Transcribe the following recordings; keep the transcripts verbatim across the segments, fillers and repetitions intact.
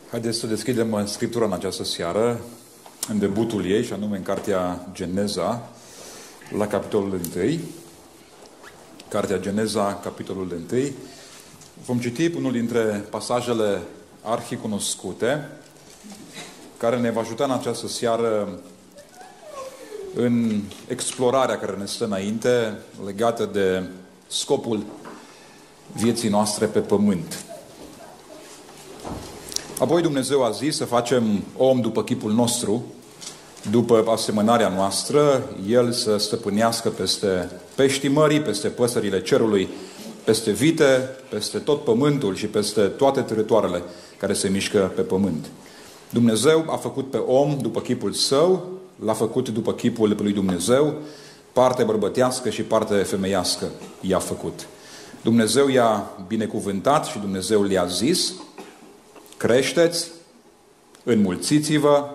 Haideți să deschidem Scriptura în această seară, în debutul ei, și anume în cartea Geneza, la capitolul unu. Cartea Geneza, capitolul unu. Vom citi unul dintre pasajele arhicunoscute, care ne va ajuta în această seară în explorarea care ne stă înainte, legată de scopul vieții noastre pe pământ. Apoi Dumnezeu a zis să facem om după chipul nostru, după asemănarea noastră, El să stăpânească peste peștii mării, peste păsările cerului, peste vite, peste tot pământul și peste toate teritoriile care se mișcă pe pământ. Dumnezeu a făcut pe om după chipul său, l-a făcut după chipul lui Dumnezeu, parte bărbătească și parte femeiască i-a făcut. Dumnezeu i-a binecuvântat și Dumnezeu le-a zis: creșteți, înmulțiți-vă,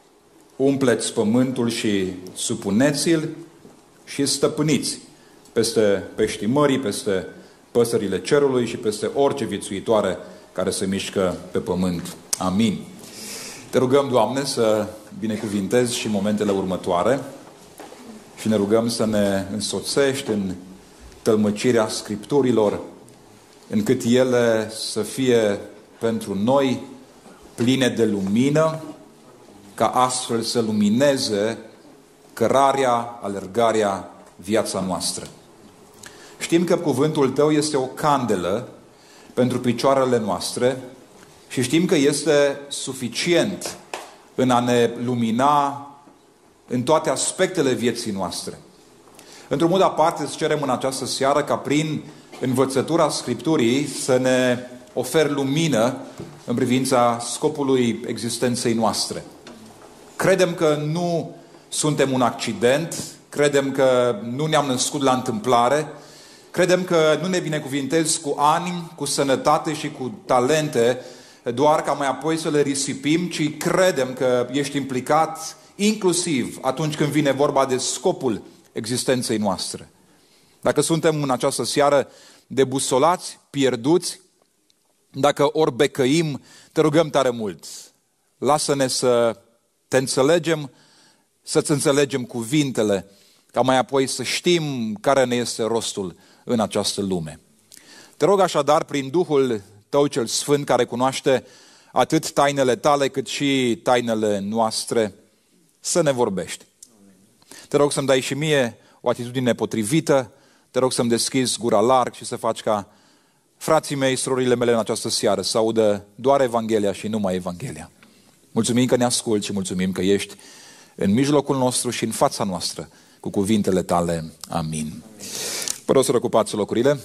umpleți pământul și supuneți-l și stăpâniți peste peștii mării, peste păsările cerului și peste orice viețuitoare care se mișcă pe pământ. Amin. Te rugăm, Doamne, să binecuvintezi și momentele următoare și ne rugăm să ne însoțești în tălmăcirea Scripturilor, încât ele să fie pentru noi pline de lumină, ca astfel să lumineze cărarea, alergarea, viața noastră. Știm că cuvântul Tău este o candelă pentru picioarele noastre și știm că este suficient în a ne lumina în toate aspectele vieții noastre. Într-un mod aparte îți cerem în această seară ca prin învățătura Scripturii să ne oferi lumină în privința scopului existenței noastre. Credem că nu suntem un accident, credem că nu ne-am născut la întâmplare, credem că nu ne binecuvintezi cu ani, cu sănătate și cu talente, doar ca mai apoi să le risipim, ci credem că ești implicat inclusiv atunci când vine vorba de scopul existenței noastre. Dacă suntem în această seară debusolați, pierduți, dacă ori becăim, te rugăm tare mult, lasă-ne să te înțelegem, să-ți înțelegem cuvintele, ca mai apoi să știm care ne este rostul în această lume. Te rog așadar, prin Duhul Tău cel Sfânt, care cunoaște atât tainele Tale, cât și tainele noastre, să ne vorbești. Te rog să-mi dai și mie o atitudine potrivită, te rog să-mi deschizi gura larg și să faci ca frații mei, surorile mele în această seară să audă doar Evanghelia și numai Evanghelia. Mulțumim că ne asculți și mulțumim că ești în mijlocul nostru și în fața noastră cu cuvintele Tale. Amin. Vă rog să ocupați locurile.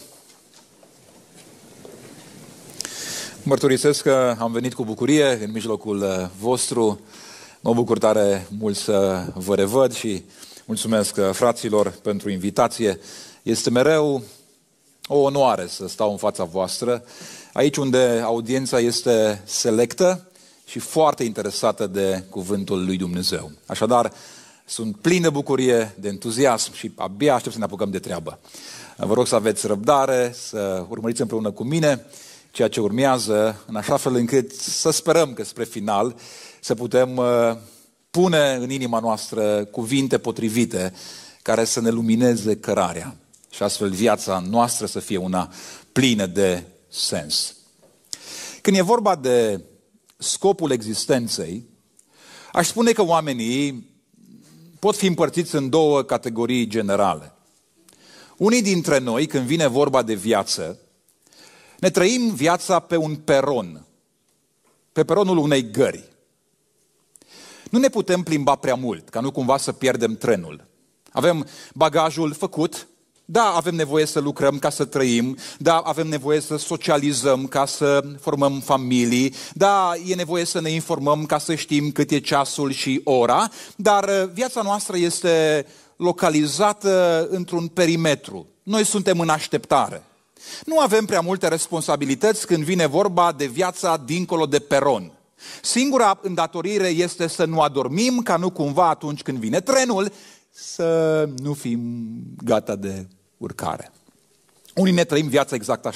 Mărturisesc că am venit cu bucurie în mijlocul vostru. Mă bucur tare mult să vă revăd și mulțumesc fraților pentru invitație. Este mereu o onoare să stau în fața voastră, aici unde audiența este selectă și foarte interesată de cuvântul lui Dumnezeu. Așadar, sunt plin de bucurie, de entuziasm și abia aștept să ne apucăm de treabă. Vă rog să aveți răbdare, să urmăriți împreună cu mine ceea ce urmează, în așa fel încât să sperăm că spre final să putem pune în inima noastră cuvinte potrivite care să ne lumineze cărarea și astfel viața noastră să fie una plină de sens. Când e vorba de scopul existenței, aș spune că oamenii pot fi împărțiți în două categorii generale. Unii dintre noi, când vine vorba de viață, ne trăim viața pe un peron, pe peronul unei gări. Nu ne putem plimba prea mult, ca nu cumva să pierdem trenul. Avem bagajul făcut, da, avem nevoie să lucrăm ca să trăim, da, avem nevoie să socializăm ca să formăm familii, da, e nevoie să ne informăm ca să știm cât e ceasul și ora, dar viața noastră este localizată într-un perimetru. Noi suntem în așteptare. Nu avem prea multe responsabilități când vine vorba de viața dincolo de peron. Singura îndatorire este să nu adormim, ca nu cumva atunci când vine trenul, să nu fim gata de urcare. Unii ne trăim viața exact așa.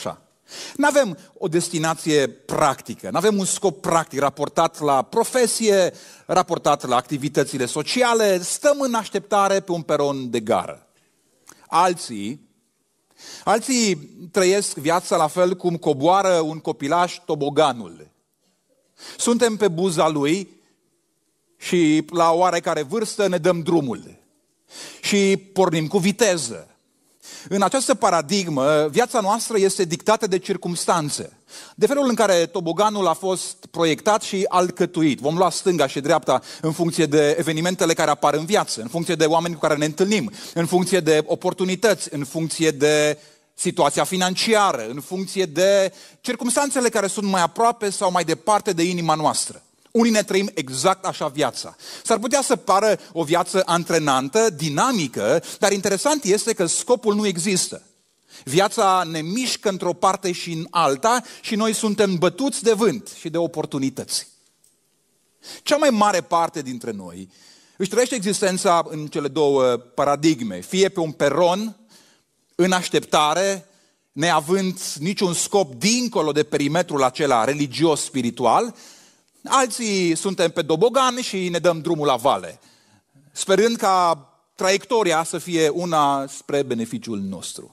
Nu avem o destinație practică, nu avem un scop practic raportat la profesie, raportat la activitățile sociale, stăm în așteptare pe un peron de gară. Alții, alții trăiesc viața la fel cum coboară un copilaș toboganul. Suntem pe buza lui și la oarecare vârstă ne dăm drumul și pornim cu viteză. În această paradigmă, viața noastră este dictată de circumstanțe, de felul în care toboganul a fost proiectat și alcătuit. Vom lua stânga și dreapta în funcție de evenimentele care apar în viață, în funcție de oameni cu care ne întâlnim, în funcție de oportunități, în funcție de situația financiară, în funcție de circumstanțele care sunt mai aproape sau mai departe de inima noastră. Unii ne trăim exact așa viața. S-ar putea să pară o viață antrenantă, dinamică, dar interesant este că scopul nu există. Viața ne mișcă într-o parte și în alta și noi suntem bătuți de vânt și de oportunități. Cea mai mare parte dintre noi își trăiește existența în cele două paradigme, fie pe un peron, în așteptare, neavând niciun scop dincolo de perimetrul acela religios-spiritual. Alții suntem pe dobogan și ne dăm drumul la vale, sperând ca traiectoria să fie una spre beneficiul nostru.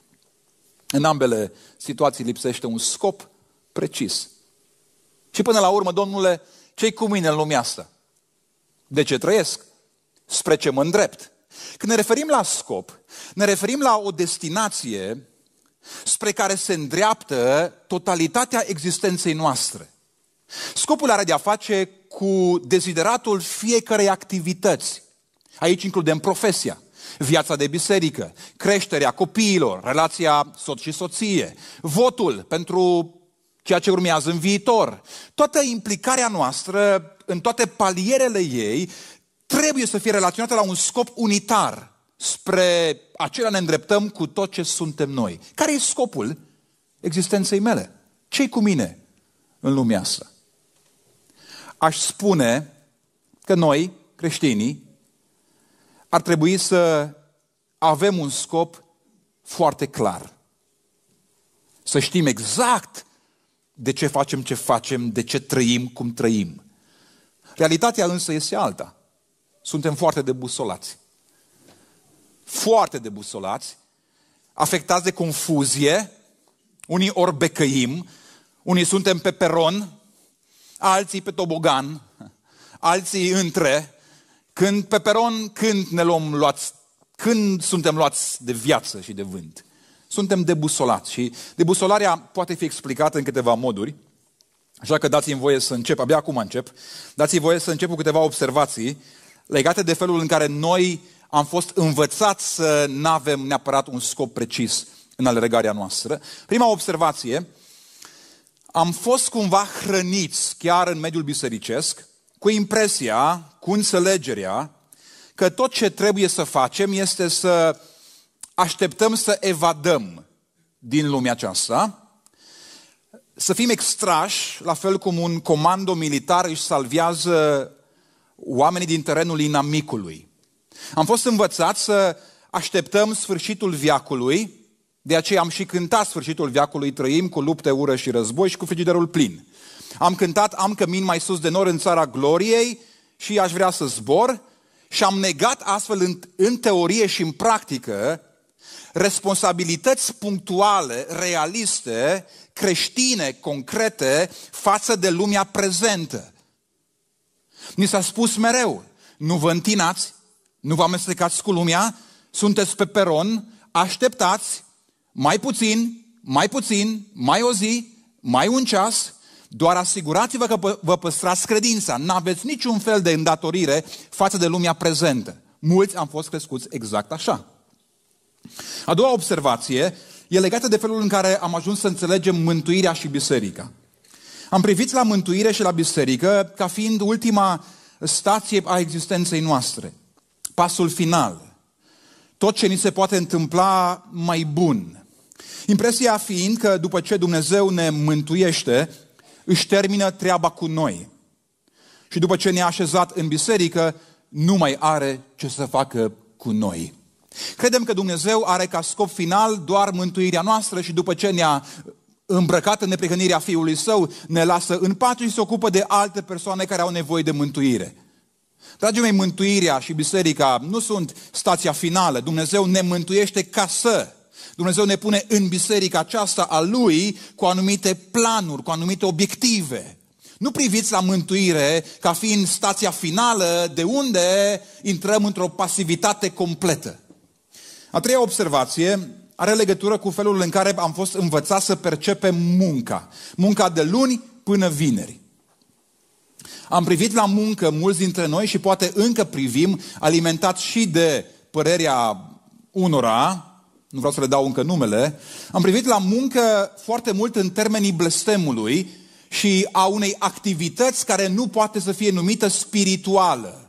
În ambele situații lipsește un scop precis. Și până la urmă, Domnule, ce-i cu mine în lumea asta? De ce trăiesc? Spre ce mă îndrept? Când ne referim la scop, ne referim la o destinație spre care se îndreaptă totalitatea existenței noastre. Scopul are de a face cu dezideratul fiecărei activități. Aici includem profesia, viața de biserică, creșterea copiilor, relația soț și soție, votul pentru ceea ce urmează în viitor. Toată implicarea noastră, în toate palierele ei, trebuie să fie relaționată la un scop unitar. Spre acela ne îndreptăm cu tot ce suntem noi. Care e scopul existenței mele? Ce-i cu mine în lumea asta? Aș spune că noi, creștinii, ar trebui să avem un scop foarte clar. Să știm exact de ce facem ce facem, de ce trăim cum trăim. Realitatea însă este alta. Suntem foarte debusolați. Foarte debusolați, afectați de confuzie, unii orbecăim, unii suntem pe peron, alții pe tobogan, alții între, când pe peron, când ne luăm luați, când suntem luați de viață și de vânt. Suntem debusolați și debusolarea poate fi explicată în câteva moduri, așa că dați-mi voie să încep, abia acum încep, dați-mi voie să încep cu câteva observații legate de felul în care noi am fost învățați să nu avem neapărat un scop precis în alergarea noastră. Prima observație, am fost cumva hrăniți chiar în mediul bisericesc cu impresia, cu înțelegerea că tot ce trebuie să facem este să așteptăm să evadăm din lumea aceasta, să fim extrași, la fel cum un comando militar își salvează oamenii din terenul inamicului. Am fost învățați să așteptăm sfârșitul veacului, de aceea am și cântat sfârșitul veacului, trăim cu lupte, ură și război și cu frigiderul plin. Am cântat, am cămin mai sus de nor în țara gloriei și aș vrea să zbor și am negat astfel în, în teorie și în practică responsabilități punctuale, realiste, creștine, concrete față de lumea prezentă. Ni s-a spus mereu, nu vă întinați, nu vă amestecați cu lumea, sunteți pe peron, așteptați mai puțin, mai puțin, mai o zi, mai un ceas, doar asigurați-vă că vă păstrați credința, n-aveți niciun fel de îndatorire față de lumea prezentă. Mulți am fost crescuți exact așa. A doua observație e legată de felul în care am ajuns să înțelegem mântuirea și biserica. Am privit la mântuire și la biserică ca fiind ultima stație a existenței noastre. Pasul final. Tot ce ni se poate întâmpla mai bun. Impresia fiind că după ce Dumnezeu ne mântuiește, își termină treaba cu noi. Și după ce ne-a așezat în biserică, nu mai are ce să facă cu noi. Credem că Dumnezeu are ca scop final doar mântuirea noastră și după ce ne-a îmbrăcat în neprihănirea Fiului Său, ne lasă în pace și se ocupă de alte persoane care au nevoie de mântuire. Dragii mei, mântuirea și biserica nu sunt stația finală. Dumnezeu ne mântuiește ca să. Dumnezeu ne pune în biserica aceasta a Lui cu anumite planuri, cu anumite obiective. Nu priviți la mântuire ca fiind stația finală de unde intrăm într-o pasivitate completă. A treia observație are legătură cu felul în care am fost învățați să percepem munca. Munca de luni până vineri. Am privit la muncă mulți dintre noi și poate încă privim, alimentați și de părerea unora, nu vreau să le dau încă numele, am privit la muncă foarte mult în termenii blestemului și a unei activități care nu poate să fie numită spirituală.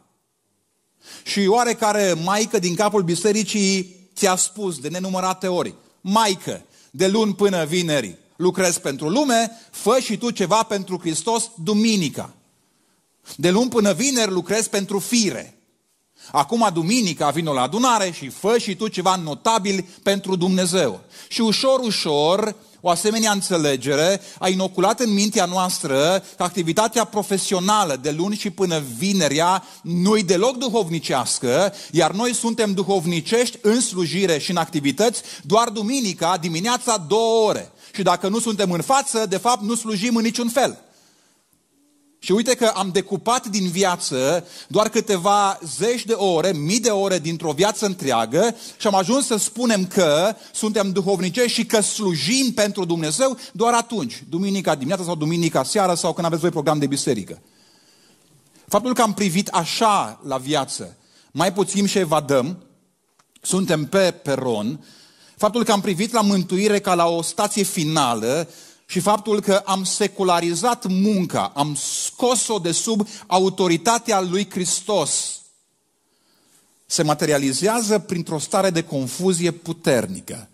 Și oarecare maică din capul bisericii ți-a spus de nenumărate ori: maică, de luni până vineri lucrezi pentru lume, fă și tu ceva pentru Hristos duminica. De luni până vineri lucrezi pentru fire. Acum duminica vino la adunare și fă și tu ceva notabil pentru Dumnezeu. Și ușor, ușor, o asemenea înțelegere a inoculat în mintea noastră că activitatea profesională de luni și până vinerea nu-i deloc duhovnicească, iar noi suntem duhovnicești în slujire și în activități doar duminica, dimineața, două ore. Și dacă nu suntem în față, de fapt nu slujim în niciun fel. Și uite că am decupat din viață doar câteva zeci de ore, mii de ore dintr-o viață întreagă și am ajuns să spunem că suntem duhovnicești și că slujim pentru Dumnezeu doar atunci, duminica dimineața sau duminica seara sau când aveți voi program de biserică. Faptul că am privit așa la viață, mai puțin și evadăm, suntem pe peron, faptul că am privit la mântuire ca la o stație finală, și faptul că am secularizat munca, am scos-o de sub autoritatea lui Hristos, se materializează printr-o stare de confuzie puternică.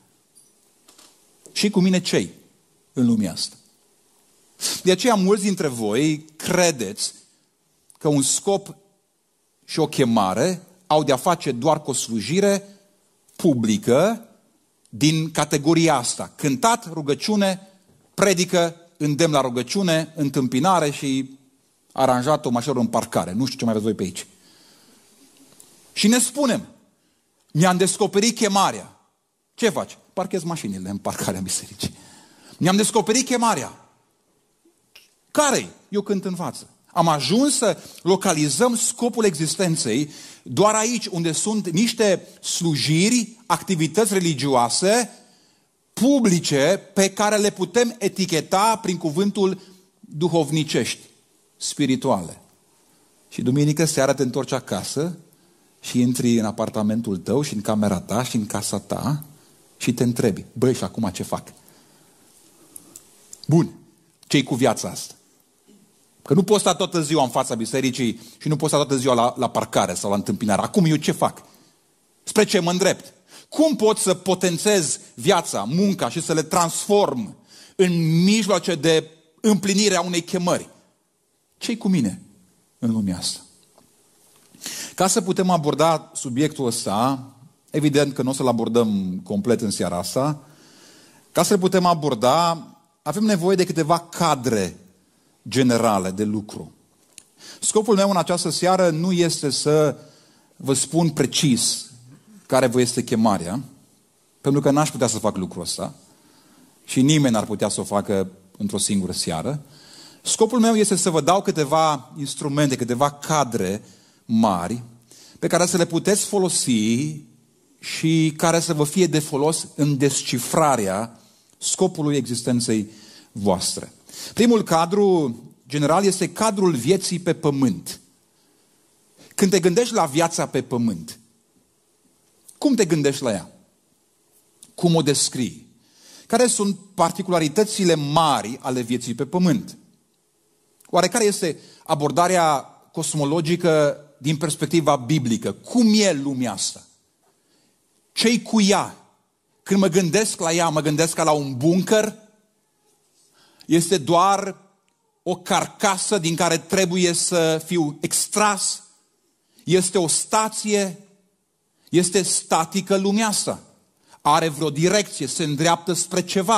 Și cu mine cei în lumea asta? De aceea mulți dintre voi credeți că un scop și o chemare au de-a face doar cu o slujire publică din categoria asta. Cântat, rugăciune, predică, îndemn la rugăciune, întâmpinare și aranjat o mașină în parcare. Nu știu ce mai aveți voi pe aici. Și ne spunem, mi-am descoperit chemarea. Ce faci? Parchezi mașinile în parcarea bisericii. Mi-am descoperit chemarea. Care-i? Eu cânt în față. Am ajuns să localizăm scopul existenței doar aici, unde sunt niște slujiri, activități religioase publice pe care le putem eticheta prin cuvântul duhovnicești, spirituale. Și duminică seara te întorci acasă și intri în apartamentul tău și în camera ta și în casa ta și te întrebi, băi, și acum ce fac? Bun, ce-i cu viața asta? Că nu poți sta toată ziua în fața bisericii și nu poți sta toată ziua la, la parcare sau la întâmpinare. Acum eu ce fac? Spre ce mă îndrept? Cum pot să potențez viața, munca și să le transform în mijloace de împlinire a unei chemări? Ce-i cu mine în lumea asta? Ca să putem aborda subiectul ăsta, evident că nu o să-l abordăm complet în seara asta, ca să-l putem aborda, avem nevoie de câteva cadre generale de lucru. Scopul meu în această seară nu este să vă spun precis care vă este chemarea, pentru că n-aș putea să fac lucrul ăsta și nimeni n-ar putea să o facă într-o singură seară. Scopul meu este să vă dau câteva instrumente, câteva cadre mari pe care să le puteți folosi și care să vă fie de folos în descifrarea scopului existenței voastre. Primul cadru general este cadrul vieții pe pământ. Când te gândești la viața pe pământ, cum te gândești la ea? Cum o descrii? Care sunt particularitățile mari ale vieții pe pământ? Oare care este abordarea cosmologică din perspectiva biblică? Cum e lumea asta? Ce-i cu ea? Când mă gândesc la ea, mă gândesc ca la un bunker? Este doar o carcasă din care trebuie să fiu extras? Este o stație? Este statică lumea asta? Are vreo direcție? Se îndreaptă spre ceva?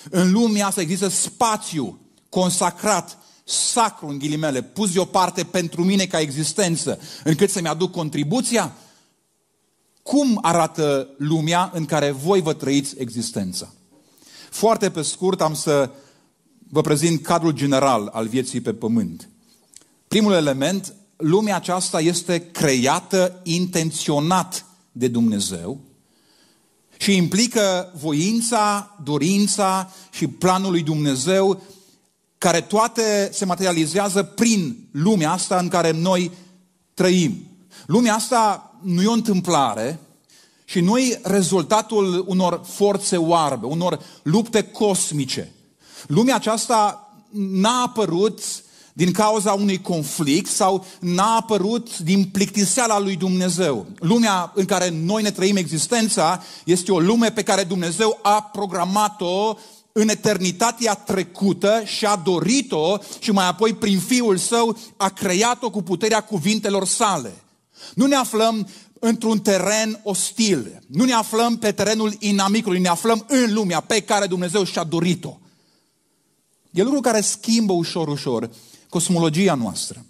În lumea asta există spațiu consacrat, sacru în ghilimele, pus deoparte pentru mine ca existență, încât să-mi aduc contribuția? Cum arată lumea în care voi vă trăiți existența? Foarte pe scurt am să vă prezint cadrul general al vieții pe pământ. Primul element, lumea aceasta este creată intenționat de Dumnezeu și implică voința, dorința și planul lui Dumnezeu, care toate se materializează prin lumea asta în care noi trăim. Lumea asta nu e o întâmplare și nu e rezultatul unor forțe oarbe, unor lupte cosmice. Lumea aceasta n-a apărut din cauza unui conflict sau n-a apărut din plictiseala lui Dumnezeu. Lumea în care noi ne trăim existența este o lume pe care Dumnezeu a programat-o în eternitatea trecută și a dorit-o și mai apoi prin Fiul Său a creat-o cu puterea cuvintelor sale. Nu ne aflăm într-un teren ostil, nu ne aflăm pe terenul inamicului, ne aflăm în lumea pe care Dumnezeu și-a dorit-o. E lucru care schimbă ușor, ușor cosmologia noastră.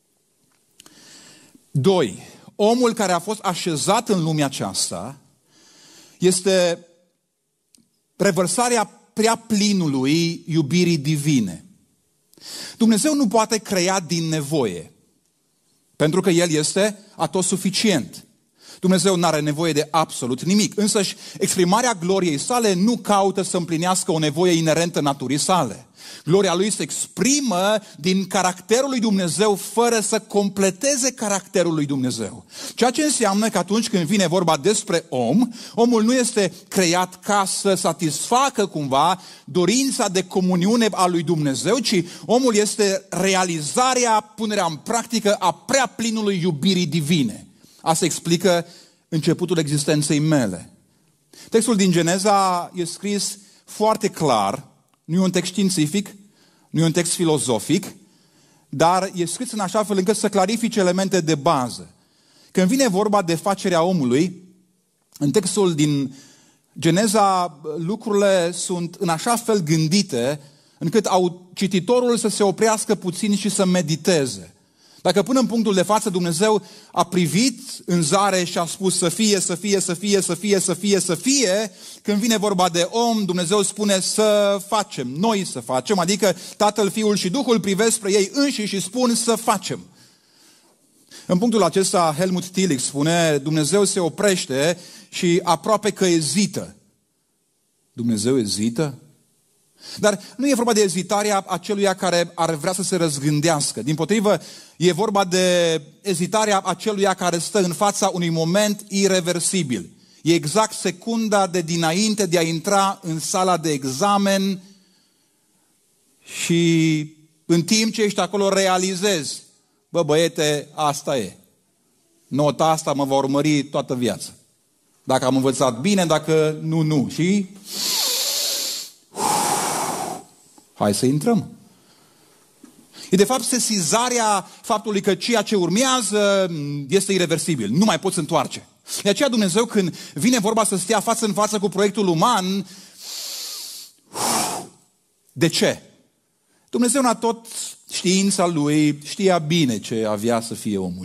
Doi, omul care a fost așezat în lumea aceasta este revărsarea prea plinului iubirii divine. Dumnezeu nu poate crea din nevoie, pentru că El este atotsuficient. Dumnezeu nu are nevoie de absolut nimic, însăși exprimarea gloriei sale nu caută să împlinească o nevoie inerentă naturii sale. Gloria Lui se exprimă din caracterul lui Dumnezeu fără să completeze caracterul lui Dumnezeu. Ceea ce înseamnă că atunci când vine vorba despre om, omul nu este creat ca să satisfacă cumva dorința de comuniune a lui Dumnezeu, ci omul este realizarea, punerea în practică a prea plinului iubirii divine. Asta explică începutul existenței mele. Textul din Geneza e scris foarte clar, nu e un text științific, nu e un text filozofic, dar e scris în așa fel încât să clarifice elemente de bază. Când vine vorba de facerea omului, în textul din Geneza lucrurile sunt în așa fel gândite încât au cititorul să se oprească puțin și să mediteze. Dacă până în punctul de față Dumnezeu a privit în zare și a spus să fie, să fie, să fie, să fie, să fie, să fie, când vine vorba de om, Dumnezeu spune să facem, noi să facem, adică Tatăl, Fiul și Duhul privesc spre ei înșiși și spun să facem. În punctul acesta, Helmut Tillich spune, Dumnezeu se oprește și aproape că ezită. Dumnezeu ezită? Dar nu e vorba de ezitarea aceluia care ar vrea să se răzgândească. Dimpotrivă, e vorba de ezitarea aceluia care stă în fața unui moment ireversibil. E exact secunda de dinainte de a intra în sala de examen și în timp ce ești acolo realizezi, bă băiete, asta e. Nota asta mă va urmări toată viața. Dacă am învățat bine, dacă nu, nu. Și hai să intrăm. E de fapt sesizarea faptului că ceea ce urmează este ireversibil. Nu mai poți întoarce. De aceea Dumnezeu când vine vorba să stea față în față cu proiectul uman, de ce? Dumnezeu n-a tot știința Lui, știa bine ce avea să fie omul.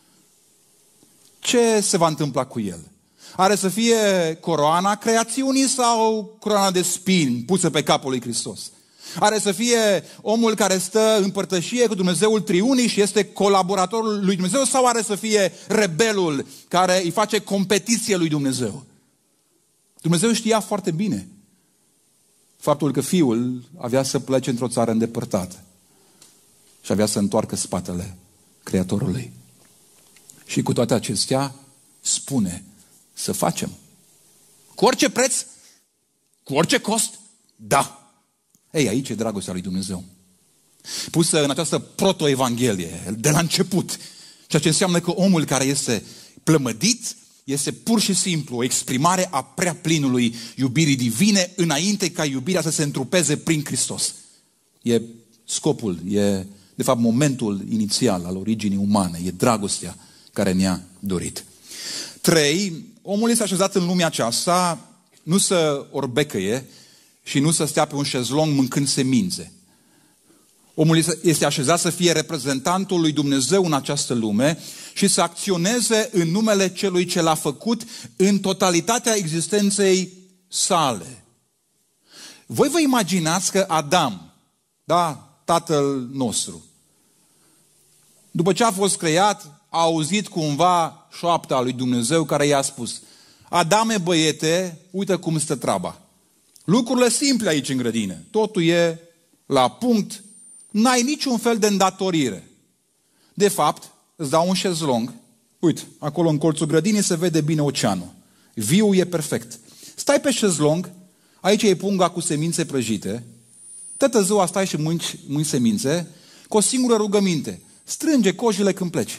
Ce se va întâmpla cu el? Are să fie coroana creațiunii sau coroana de spini pusă pe capul lui Hristos? Are să fie omul care stă în părtășie cu Dumnezeul triunii și este colaboratorul lui Dumnezeu sau are să fie rebelul care îi face competiție lui Dumnezeu? Dumnezeu știa foarte bine faptul că Fiul avea să plece într-o țară îndepărtată și avea să întoarcă spatele Creatorului. Și cu toate acestea spune să facem. Cu orice preț, cu orice cost, da. Ei, aici e dragostea lui Dumnezeu. Pusă în această proto-evanghelie, de la început. Ceea ce înseamnă că omul care este plămădit este pur și simplu o exprimare a prea plinului iubirii divine înainte ca iubirea să se întrupeze prin Hristos. E scopul, e de fapt momentul inițial al originii umane. E dragostea care ne-a dorit. Trei, omul este așezat în lumea aceasta nu să orbecăie, și nu să stea pe un șezlong mâncând semințe. Omul este așezat să fie reprezentantul lui Dumnezeu în această lume și să acționeze în numele celui ce l-a făcut în totalitatea existenței sale. Voi vă imaginați că Adam, da, tatăl nostru, după ce a fost creat, a auzit cumva șoapta lui Dumnezeu care i-a spus: Adame, băiete, uite cum stă treaba. Lucrurile simple aici în grădină. Totul e la punct. N-ai niciun fel de îndatorire. De fapt, îți dau un șezlong. Uite, acolo în colțul grădinii se vede bine oceanul. Viul e perfect. Stai pe șezlong, aici e punga cu semințe prăjite. Toată ziua stai și mânci, mânci semințe, cu o singură rugăminte. Strânge cojile când pleci.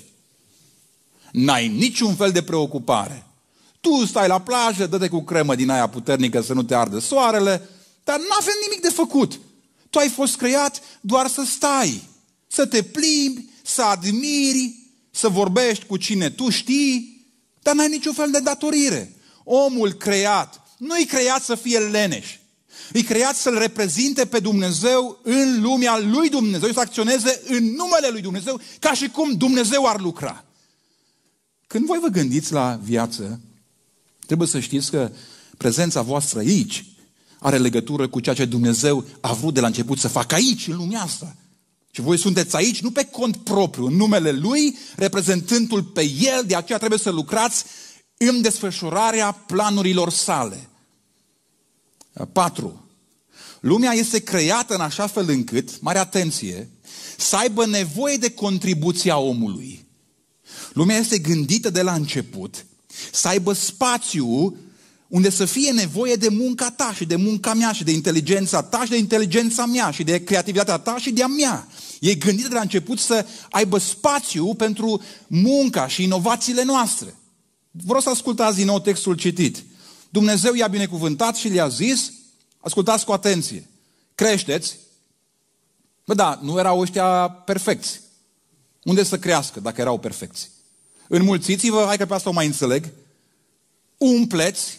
N-ai niciun fel de preocupare. Tu stai la plajă, dă-te cu cremă din aia puternică să nu te ardă soarele, dar nu avem nimic de făcut. Tu ai fost creat doar să stai, să te plimbi, să admiri, să vorbești cu cine tu știi, dar n-ai niciun fel de datorire. Omul creat, nu-i creat să fie leneș. E creat să-L reprezinte pe Dumnezeu în lumea lui Dumnezeu, să acționeze în numele lui Dumnezeu, ca și cum Dumnezeu ar lucra. Când voi vă gândiți la viață, trebuie să știți că prezența voastră aici are legătură cu ceea ce Dumnezeu a vrut de la început să facă aici, în lumea asta. Și voi sunteți aici nu pe cont propriu, în numele Lui, reprezentându-L pe El, de aceea trebuie să lucrați în desfășurarea planurilor sale. Patru. Lumea este creată în așa fel încât, mare atenție, să aibă nevoie de contribuția omului. Lumea este gândită de la început să aibă spațiu unde să fie nevoie de munca ta și de munca mea și de inteligența ta și de inteligența mea și de creativitatea ta și de a mea. E gândită de la început să aibă spațiu pentru munca și inovațiile noastre. Vreau să ascultați din nou textul citit. Dumnezeu i-a binecuvântat și le-a zis, ascultați cu atenție, creșteți. Bă, da, nu erau ăștia perfecți. Unde să crească dacă erau perfecți? Înmulțiți-vă, hai că pe asta o mai înțeleg, umpleți,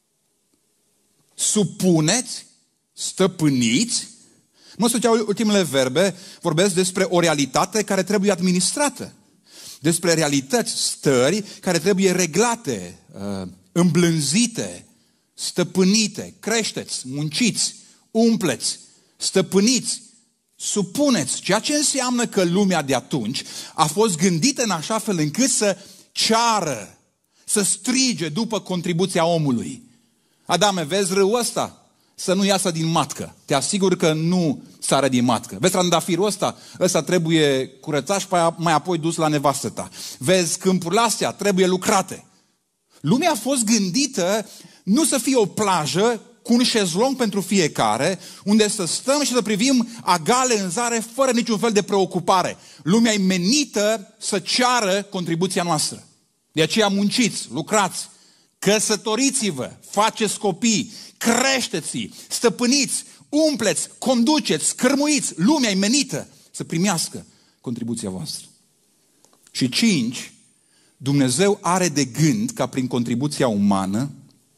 supuneți, stăpâniți. Mă știu, ultimele verbe vorbesc despre o realitate care trebuie administrată. Despre realități, stări care trebuie reglate, îmblânzite, stăpânite. Creșteți, munciți, umpleți, stăpâniți, supuneți. Ceea ce înseamnă că lumea de atunci a fost gândită în așa fel încât să ceară, să strige după contribuția omului. Adame, vezi râul ăsta? Să nu iasă din matcă. Te asigur că nu sare din matcă. Vezi trandafirul ăsta? Ăsta trebuie curățat și mai apoi dus la nevastă ta. Vezi câmpurile astea? Trebuie lucrate. Lumea a fost gândită nu să fie o plajă cu un șezlong pentru fiecare, unde să stăm și să privim agale în zare fără niciun fel de preocupare. Lumea e menită să ceară contribuția noastră. De aceea munciți, lucrați, căsătoriți-vă, faceți copii, creșteți, stăpâniți, umpleți, conduceți, scârmuiți. Lumea e menită să primească contribuția voastră. Și cinci, Dumnezeu are de gând ca prin contribuția umană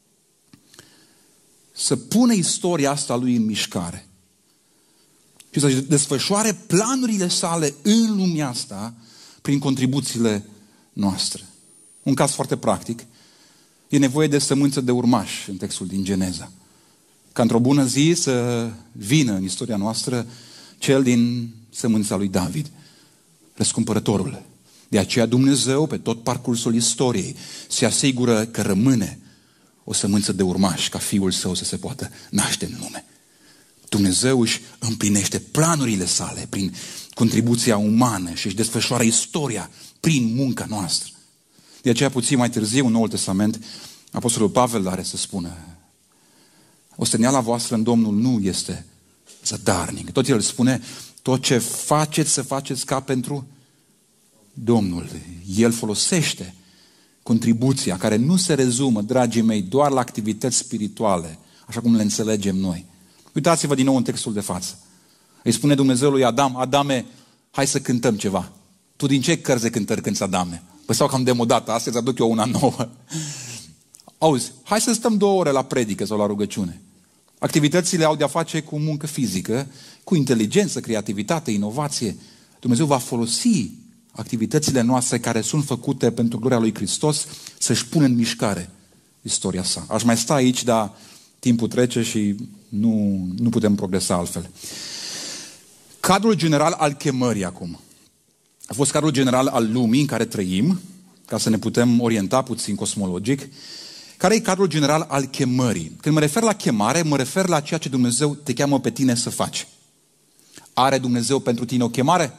să pună istoria asta lui în mișcare și să desfășoare planurile sale în lumea asta prin contribuțiile noastre. Un caz foarte practic. E nevoie de sămânță de urmași în textul din Geneza. Ca într-o bună zi să vină în istoria noastră cel din sămânța lui David, răscumpărătorul. De aceea Dumnezeu, pe tot parcursul istoriei, se asigură că rămâne o sămânță de urmași ca Fiul Său să se poată naște în lume. Dumnezeu își împlinește planurile sale prin contribuția umană și își desfășoară istoria prin munca noastră. De aceea puțin mai târziu, în Noul Testament, Apostolul Pavel are să spună: osteneala voastră în Domnul nu este zadarnic. Tot el spune, tot ce faceți, să faceți ca pentru Domnul. El folosește contribuția care nu se rezumă, dragii mei, doar la activități spirituale, așa cum le înțelegem noi. Uitați-vă din nou în textul de față. Îi spune Dumnezeu lui Adam: Adame, hai să cântăm ceva. Tu din ce cărți de cântări cânți, Adame? Păi stau cam demodată, astăzi aduc eu una nouă. Auzi, hai să stăm două ore la predică sau la rugăciune. Activitățile au de-a face cu muncă fizică, cu inteligență, creativitate, inovație. Dumnezeu va folosi activitățile noastre care sunt făcute pentru gloria lui Hristos să-și pună în mișcare istoria sa. Aș mai sta aici, dar timpul trece și nu, nu putem progresa altfel. Cadrul general al chemării acum. A fost cadrul general al lumii în care trăim, ca să ne putem orienta puțin cosmologic. Care e cadrul general al chemării? Când mă refer la chemare, mă refer la ceea ce Dumnezeu te cheamă pe tine să faci. Are Dumnezeu pentru tine o chemare?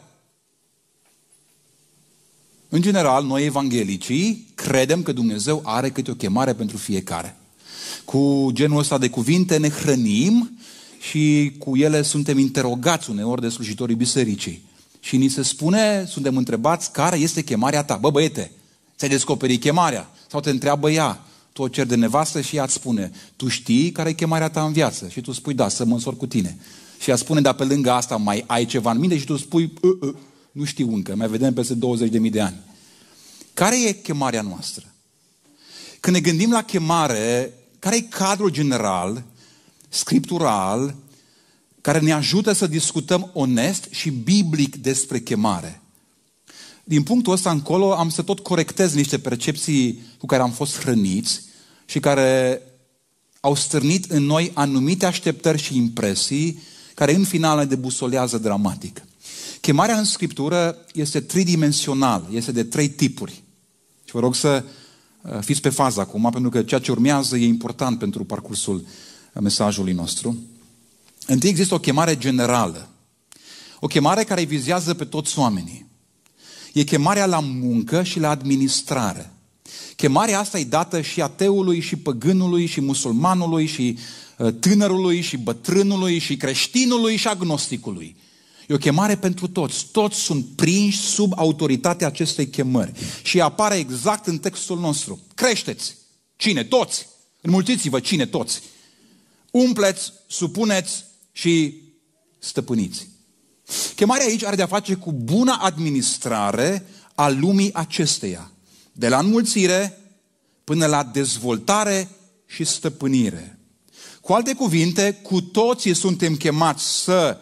În general, noi evanghelicii credem că Dumnezeu are câte o chemare pentru fiecare. Cu genul ăsta de cuvinte ne hrănim și cu ele suntem interogați uneori de slujitorii bisericii. Și ni se spune, suntem întrebați, care este chemarea ta? Bă, băiete, ți-ai descoperit chemarea? Sau te întreabă ea, tu o ceri de nevastă și ea îți spune, tu știi care e chemarea ta în viață? Și tu spui, da, să mă însor cu tine. Și ea spune, dar pe lângă asta mai ai ceva în mine? Și tu spui, uh, uh, nu știu încă, mai vedem peste douăzeci de mii de ani. Care e chemarea noastră? Când ne gândim la chemare, care e cadrul general, scriptural, care ne ajută să discutăm onest și biblic despre chemare? Din punctul ăsta încolo am să tot corectez niște percepții cu care am fost hrăniți și care au stârnit în noi anumite așteptări și impresii care în final ne debusolează dramatic. Chemarea în Scriptură este tridimensională, este de trei tipuri. Și vă rog să fiți pe fază acum, pentru că ceea ce urmează e important pentru parcursul mesajului nostru. Întâi există o chemare generală. O chemare care vizează pe toți oamenii. E chemarea la muncă și la administrare. Chemarea asta e dată și ateului, și păgânului, și musulmanului, și tânărului, și bătrânului, și creștinului, și agnosticului. E o chemare pentru toți. Toți sunt prinși sub autoritatea acestei chemări. Și apare exact în textul nostru. Creșteți! Cine? Toți! Înmulțiți-vă! Cine? Toți! Umpleți, supuneți și stăpâniți. Chemarea aici are de-a face cu buna administrare a lumii acesteia. De la înmulțire până la dezvoltare și stăpânire. Cu alte cuvinte, cu toții suntem chemați să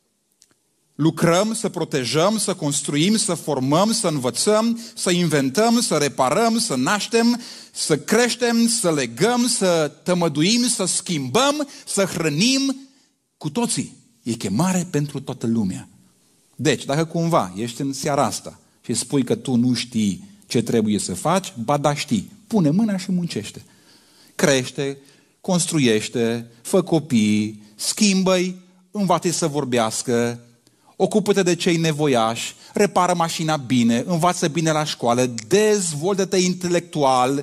lucrăm, să protejăm, să construim, să formăm, să învățăm, să inventăm, să reparăm, să naștem, să creștem, să legăm, să tămăduim, să schimbăm, să hrănim. Cu toții. E chemare pentru toată lumea. Deci, dacă cumva ești în seara asta și spui că tu nu știi ce trebuie să faci, ba da știi. Pune mâna și muncește. Crește, construiește, fă copii, schimbă-i, învață-i să vorbească, ocupă-te de cei nevoiași, repară mașina bine, învață bine la școală, dezvoltă-te intelectual,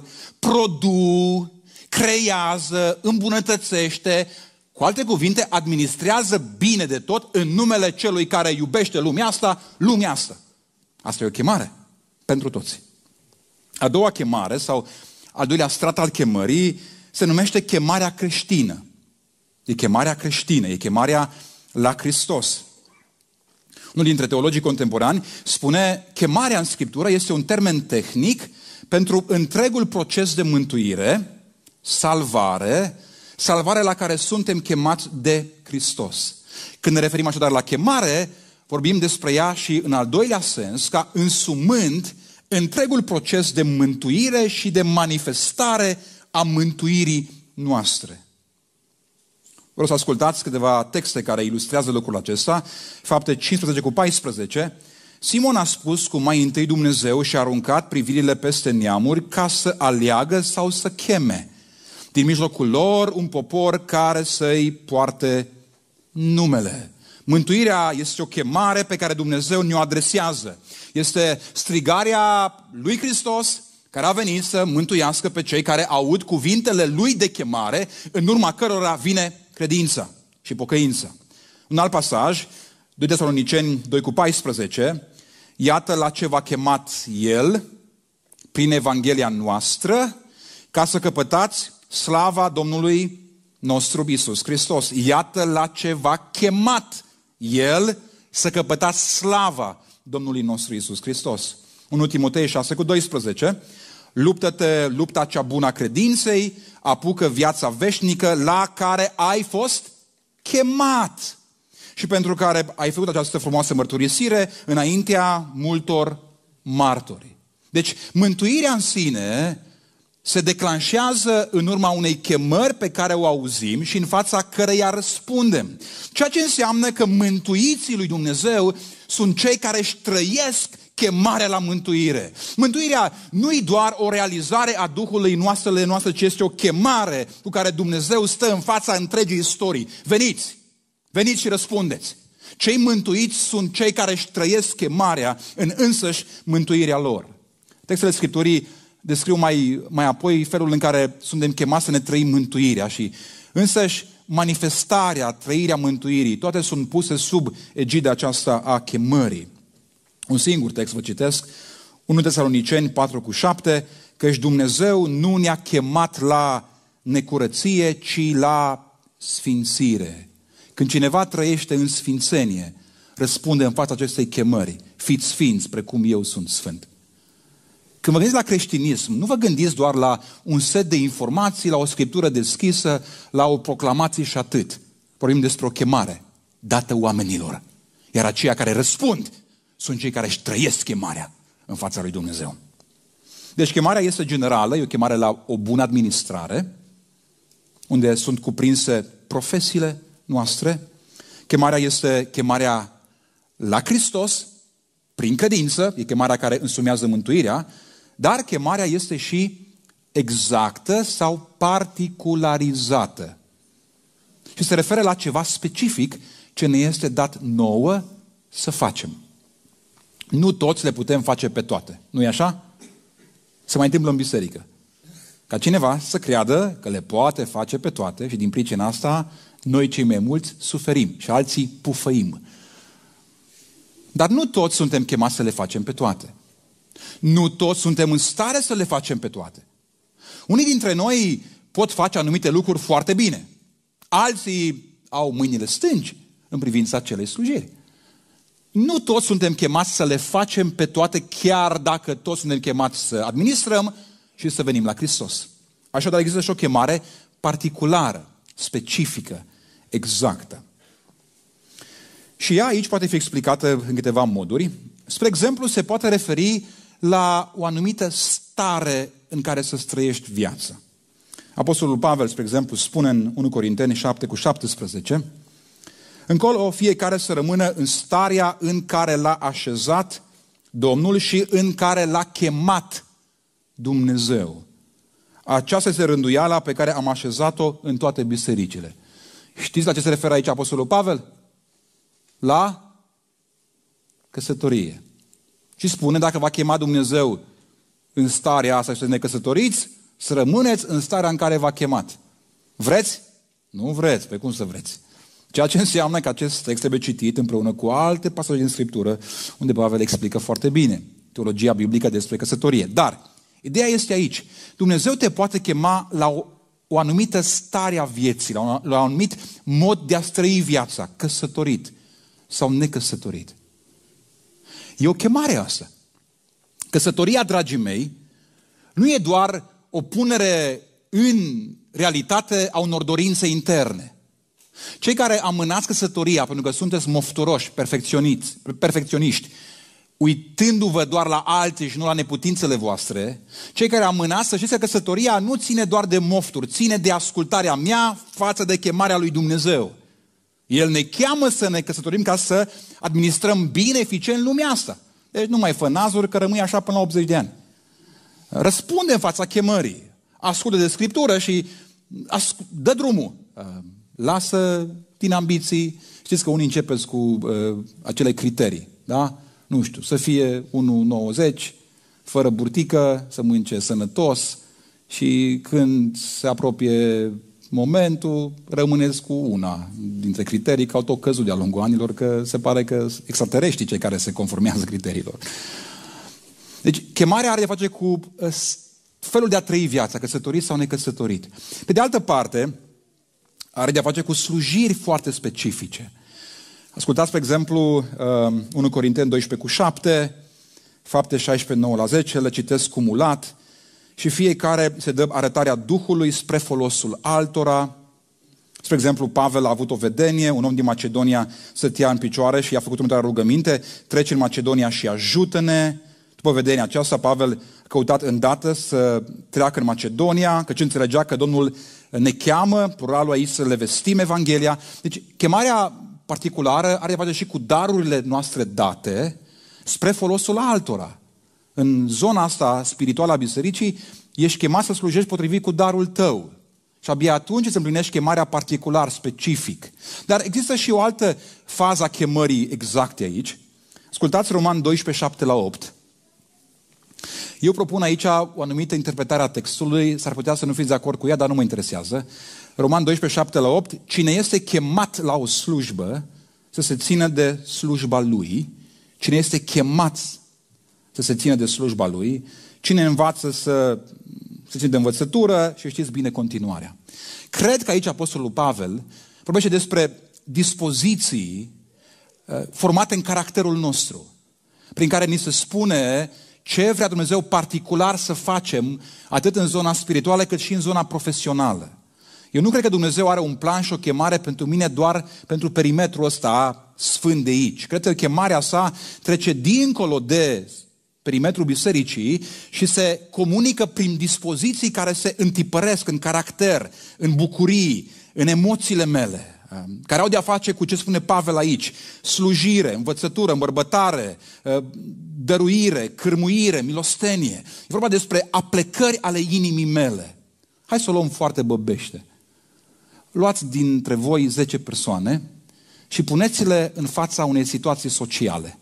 produ, creează, îmbunătățește. Cu alte cuvinte, administrează bine de tot în numele celui care iubește lumea asta, lumea asta. Asta e o chemare pentru toți. A doua chemare, sau al doilea strat al chemării, se numește chemarea creștină. E chemarea creștină, e chemarea la Hristos. Unul dintre teologii contemporani spune, chemarea în Scriptură este un termen tehnic pentru întregul proces de mântuire, salvare, salvare la care suntem chemați de Hristos. Când ne referim așadar la chemare, vorbim despre ea și în al doilea sens, ca însumând întregul proces de mântuire și de manifestare a mântuirii noastre. Vreau să ascultați câteva texte care ilustrează lucrul acesta. Fapte cincisprezece cu paisprezece. Simon a spus cum mai întâi Dumnezeu și-a aruncat privirile peste neamuri ca să aleagă sau să cheme din mijlocul lor un popor care să-i poarte numele. Mântuirea este o chemare pe care Dumnezeu ne-o adresează. Este strigarea lui Hristos care a venit să mântuiască pe cei care aud cuvintele lui de chemare, în urma cărora vine credința și pocăința. Un alt pasaj, doi Tesaloniceni doi cu paisprezece, iată la ce v-a chemat El prin Evanghelia noastră, ca să căpătați slava Domnului nostru Iisus Hristos. Iată la ce v-a chemat El să căpătați slava Domnului nostru Iisus Hristos. unu Timotei șase cu doisprezece, luptă-te lupta cea bună a credinței, apucă viața veșnică la care ai fost chemat și pentru care ai făcut această frumoasă mărturisire înaintea multor martori. Deci, mântuirea în sine se declanșează în urma unei chemări pe care o auzim și în fața căreia răspundem. Ceea ce înseamnă că mântuiții lui Dumnezeu sunt cei care își trăiesc chemarea la mântuire. Mântuirea nu-i doar o realizare a Duhului noastrele noastre, ci este o chemare cu care Dumnezeu stă în fața întregii istorii. Veniți! Veniți și răspundeți! Cei mântuiți sunt cei care își trăiesc chemarea în însăși mântuirea lor. Textele Scripturii descriu mai, mai apoi felul în care suntem chemați să ne trăim mântuirea și însăși manifestarea, trăirea mântuirii, toate sunt puse sub egida aceasta a chemării. Un singur text vă citesc, unu Tesaloniceni patru cu șapte, căci Dumnezeu nu ne-a chemat la necurăție, ci la sfințire. Când cineva trăiește în sfințenie, răspunde în fața acestei chemări, fiți sfinți precum eu sunt sfânt. Când vă gândiți la creștinism, nu vă gândiți doar la un set de informații, la o scriptură deschisă, la o proclamație și atât. Vorbim despre o chemare dată oamenilor. Iar aceia care răspund sunt cei care își trăiesc chemarea în fața lui Dumnezeu. Deci chemarea este generală, e o chemare la o bună administrare, unde sunt cuprinse profesiile noastre. Chemarea este chemarea la Hristos, prin credință, e chemarea care însumează mântuirea, dar chemarea este și exactă sau particularizată. Și se referă la ceva specific ce ne este dat nouă să facem. Nu toți le putem face pe toate. Nu-i așa? Se mai întâmplă în biserică. Ca cineva să creadă că le poate face pe toate și din pricina asta noi cei mai mulți suferim și alții pufăim. Dar nu toți suntem chemați să le facem pe toate. Nu toți suntem în stare să le facem pe toate. Unii dintre noi pot face anumite lucruri foarte bine. Alții au mâinile stângi în privința acelei slujiri. Nu toți suntem chemați să le facem pe toate, chiar dacă toți suntem chemați să administrăm și să venim la Hristos. Așadar există și o chemare particulară, specifică, exactă. Și ea aici poate fi explicată în câteva moduri. Spre exemplu, se poate referi la o anumită stare în care să-ți trăiești viața. Apostolul Pavel, spre exemplu, spune în unu Corinteni șapte cu șaptesprezece, încolo fiecare să rămână în starea în care l-a așezat Domnul și în care l-a chemat Dumnezeu. Aceasta este rânduiala pe care am așezat-o în toate bisericile. Știți la ce se referă aici Apostolul Pavel? La căsătorie. Și spune, dacă va chema Dumnezeu în starea asta și să ne căsătoriți, să rămâneți în starea în care v-a chemat. Vreți? Nu vreți. Pe cum să vreți? Ceea ce înseamnă că acest text trebuie citit împreună cu alte pasaje din Scriptură, unde Pavel explică foarte bine teologia biblică despre căsătorie. Dar, ideea este aici. Dumnezeu te poate chema la o, o anumită stare a vieții, la un, la un anumit mod de a-ți trăi viața, căsătorit sau necăsătorit. E o chemare asta. Căsătoria, dragii mei, nu e doar o punere în realitate a unor dorințe interne. Cei care amânați căsătoria pentru că sunteți mofturoși, perfecționiști, uitându-vă doar la alții și nu la neputințele voastre, cei care amânați, să știți că căsătoria nu ține doar de mofturi, ține de ascultarea mea față de chemarea lui Dumnezeu. El ne cheamă să ne căsătorim ca să administrăm bine, eficient lumea asta. Deci nu mai fă nazuri că rămâi așa până la optzeci de ani. Răspunde în fața chemării. Ascultă de Scriptură și dă drumul. Lasă din ambiții. Știți că unii începeți cu uh, acele criterii. Da? Nu știu, să fie unu virgulă nouăzeci, fără burtică, să mănânce sănătos și când se apropie momentul, rămâneți cu una dintre criterii, că au tot căzut de-a lungul anilor, că se pare că extraterestrii cei care se conformează criteriilor. Deci, chemarea are de face cu felul de a trăi viața, căsătorit sau necăsătorit. Pe de altă parte, are de a face cu slujiri foarte specifice. Ascultați, pe exemplu, unu Corinteni doisprezece cu șapte, Fapte șaisprezece, nouă la zece, le citesc cumulat. și fiecare se dă arătarea Duhului spre folosul altora. Spre exemplu, Pavel a avut o vedenie, un om din Macedonia stătea în picioare și i-a făcut următoarea rugăminte: trece în Macedonia și ajută-ne. După vedenia aceasta, Pavel a căutat îndată să treacă în Macedonia, căci înțelegea că Domnul ne cheamă, pluralul aici, să le vestim Evanghelia. Deci, chemarea particulară are de face și cu darurile noastre date spre folosul altora. În zona asta spirituală a bisericii, ești chemat să slujești potrivit cu darul tău. Și abia atunci îți împlinești chemarea particular, specific. Dar există și o altă fază a chemării exacte aici. Ascultați Roman doisprezece, șapte la opt. Eu propun aici o anumită interpretare a textului, s-ar putea să nu fiți de acord cu ea, dar nu mă interesează. Roman doisprezece, șapte la opt. Cine este chemat la o slujbă, să se țină de slujba lui. Cine este chemat să se țină de slujba lui. Cine învață să se țină de învățătură și știți bine continuarea. Cred că aici Apostolul Pavel vorbește despre dispoziții uh, formate în caracterul nostru, prin care ni se spune ce vrea Dumnezeu particular să facem, atât în zona spirituală cât și în zona profesională. Eu nu cred că Dumnezeu are un plan și o chemare pentru mine doar pentru perimetrul ăsta sfânt de aici. Cred că chemarea sa trece dincolo de perimetrul bisericii și se comunică prin dispoziții care se întipăresc în caracter, în bucurii, în emoțiile mele, care au de-a face cu ce spune Pavel aici: slujire, învățătură, îmbărbătare, dăruire, cârmuire, milostenie. E vorba despre aplecări ale inimii mele. Hai să o luăm foarte băbește. Luați dintre voi zece persoane și puneți-le în fața unei situații sociale.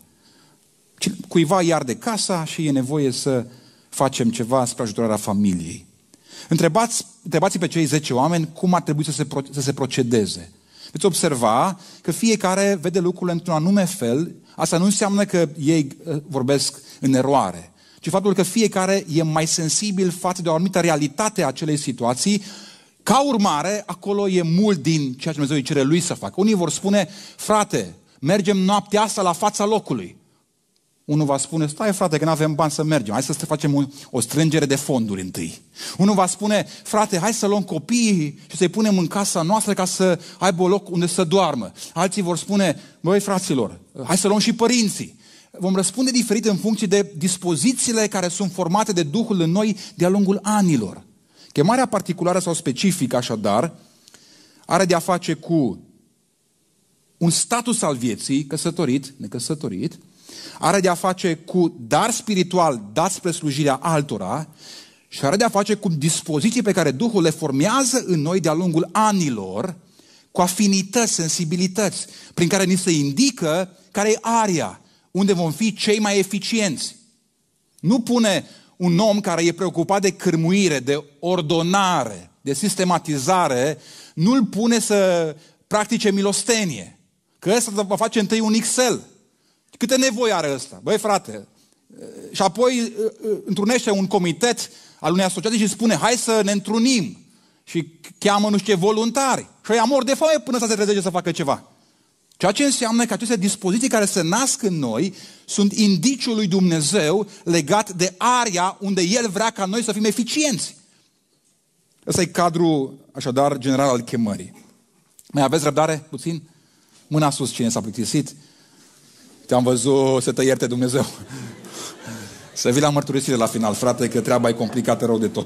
Cuiva îi arde casa și e nevoie să facem ceva spre ajutorarea familiei. Întrebați, întrebați pe cei zece oameni cum ar trebui să se, pro, să se procedeze. Veți observa că fiecare vede lucrurile într-un anume fel. Asta nu înseamnă că ei vorbesc în eroare, ci faptul că fiecare e mai sensibil față de o anumită realitate a acelei situații. Ca urmare, acolo e mult din ceea ce Dumnezeu îi cere lui să facă. Unii vor spune: frate, mergem noaptea asta la fața locului. Unul va spune: stai frate că nu avem bani să mergem, hai să facem o, o strângere de fonduri întâi. Unul va spune: frate, hai să luăm copiii și să-i punem în casa noastră ca să aibă loc unde să doarmă. Alții vor spune: băi fraților, hai să luăm și părinții. Vom răspunde diferit în funcție de dispozițiile care sunt formate de Duhul în noi de-a lungul anilor. Chemarea particulară sau specifică, așadar, are de-a face cu un status al vieții, căsătorit, necăsătorit, are de-a face cu dar spiritual dat spre slujirea altora și are de-a face cu dispoziții pe care Duhul le formează în noi de-a lungul anilor, cu afinități, sensibilități, prin care ni se indică care e area, unde vom fi cei mai eficienți. Nu pune un om care e preocupat de cârmuire, de ordonare, de sistematizare, nu-l pune să practice milostenie, că ăsta va face întâi un Excel. Câte nevoi are ăsta? Băi, frate, și apoi întrunește un comitet al unei asociații și spune: hai să ne întrunim. Și cheamă nu știu ce voluntari. Și ăia mor de foame până să se trezește să facă ceva. Ceea ce înseamnă că aceste dispoziții care se nasc în noi sunt indiciul lui Dumnezeu legat de area unde El vrea ca noi să fim eficienți. Ăsta e cadrul, așadar, general al chemării. Mai aveți răbdare puțin? Mâna sus, cine s-a plictisit? Te-am văzut, să te ierte Dumnezeu. Să vii la mărturisire la final, frate, că treaba e complicată rău de tot.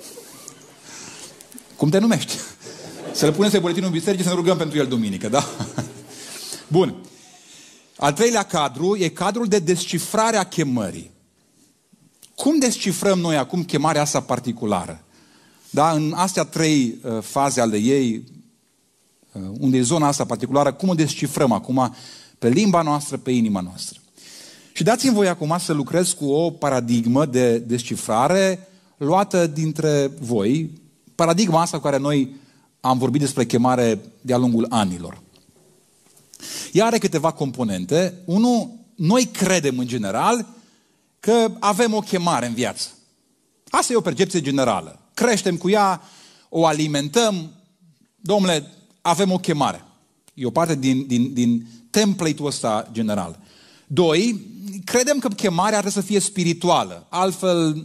Cum te numești? Să le punem să-i buletinul bisericii, să ne rugăm pentru el duminică, da? Bun. Al treilea cadru e cadrul de descifrare a chemării. Cum descifrăm noi acum chemarea asta particulară? Da? În astea trei uh, faze ale ei, uh, unde e zona asta particulară, cum o descifrăm acum pe limba noastră, pe inima noastră? Și dați-mi voi acum să lucrez cu o paradigmă de descifrare luată dintre voi, paradigma asta cu care noi am vorbit despre chemare de-a lungul anilor. Ea are câteva componente. Unu, noi credem în general că avem o chemare în viață. Asta e o percepție generală. Creștem cu ea, o alimentăm. Dom'le, avem o chemare. E o parte din, din, din template-ul ăsta general. Doi, credem că chemarea trebuie să fie spirituală. Altfel,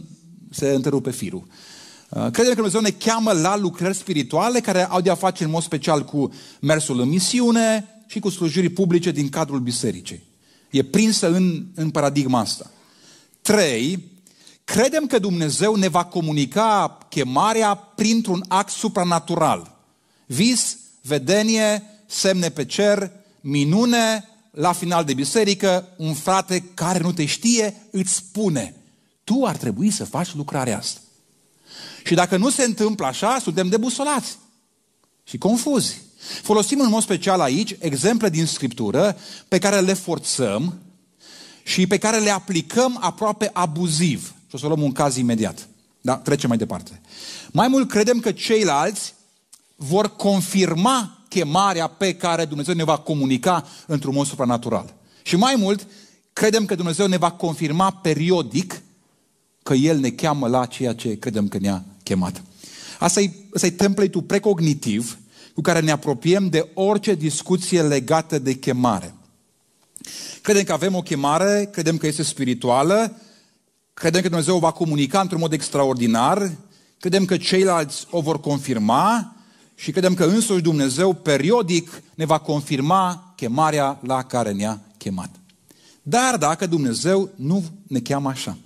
se întrerupe firul. Credem că Dumnezeu ne cheamă la lucrări spirituale care au de a face în mod special cu mersul în misiune și cu slujiri publice din cadrul bisericii. E prinsă în, în paradigma asta. Trei, credem că Dumnezeu ne va comunica chemarea printr-un act supranatural. Vis, vedenie, semne pe cer, minune, la final de biserică, un frate care nu te știe îți spune: tu ar trebui să faci lucrarea asta. Și dacă nu se întâmplă așa, suntem debusolați și confuzi. Folosim în mod special aici exemple din Scriptură pe care le forțăm și pe care le aplicăm aproape abuziv. Și o să luăm un caz imediat. Da? Trecem mai departe. Mai mult credem că ceilalți vor confirma chemarea pe care Dumnezeu ne va comunica într-un mod supranatural. Și mai mult, credem că Dumnezeu ne va confirma periodic că El ne cheamă la ceea ce credem că ne-a chemat. Asta e, asta e template-ul precognitiv cu care ne apropiem de orice discuție legată de chemare. Credem că avem o chemare, credem că este spirituală, credem că Dumnezeu o va comunica într-un mod extraordinar, credem că ceilalți o vor confirma și credem că însuși Dumnezeu periodic ne va confirma chemarea la care ne-a chemat. Dar dacă Dumnezeu nu ne cheamă așa,